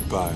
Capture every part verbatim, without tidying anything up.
Goodbye.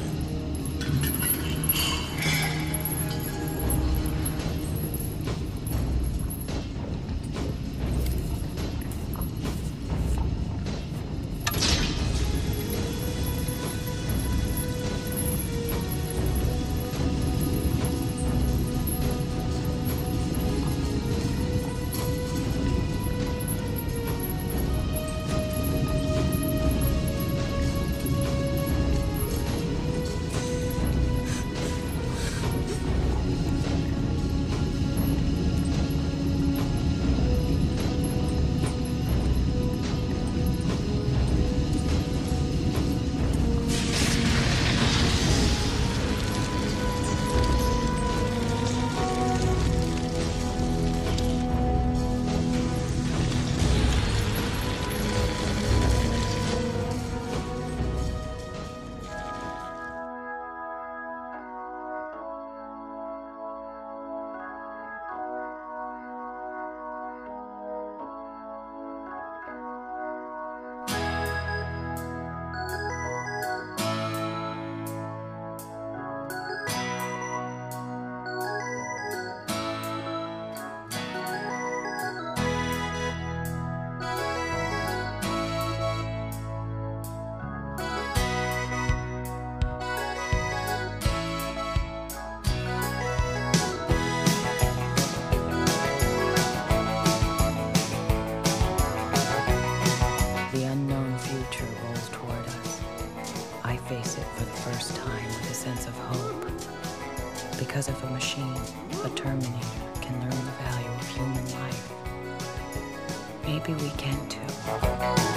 Face it for the first time with a sense of hope. Because if a machine, a Terminator, can learn the value of human life, maybe we can too.